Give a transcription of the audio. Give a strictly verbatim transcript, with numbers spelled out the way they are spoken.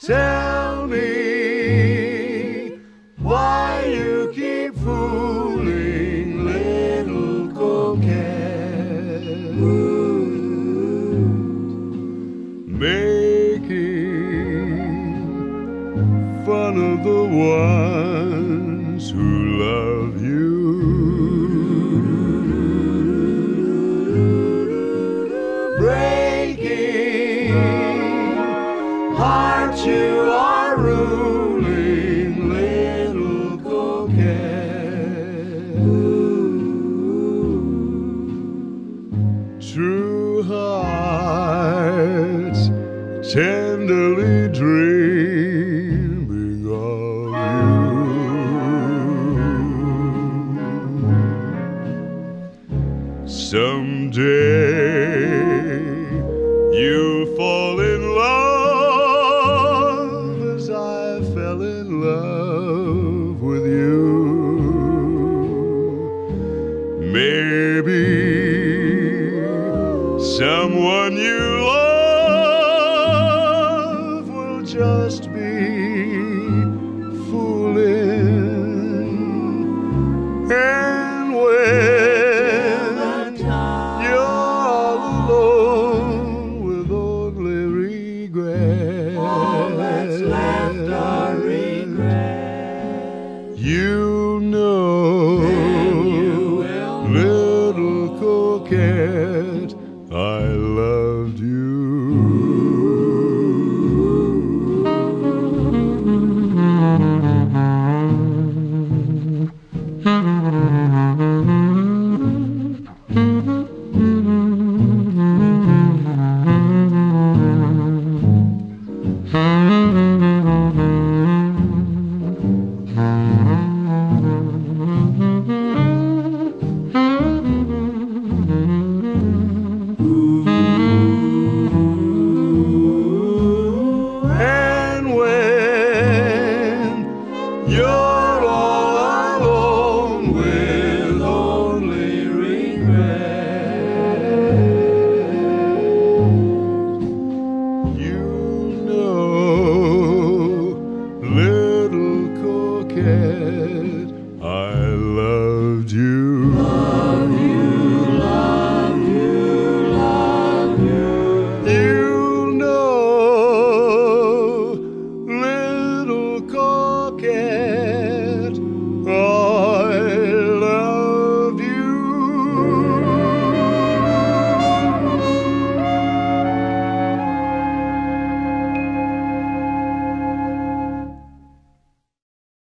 Tell me why you keep fooling little coquette, making fun of the ones who love you. Breaking hearts you are ruling, little coquette. True hearts tenderly dreaming of you. Someday you'll fall in love as I fell in love with you. Maybe someone you love will just be fooling, and when you're all alone with only regret, all that's left are regrets. you know, Then you will little coquette, I love